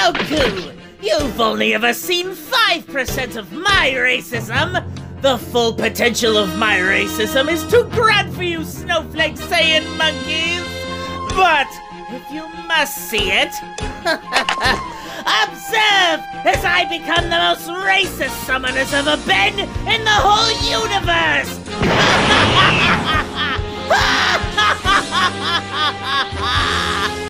Goku! You've only ever seen 5% of my racism! The full potential of my racism is too grand for you snowflake Saiyan monkeys! But, if you must see it, observe as I become the most racist summoner's ever been in the whole universe!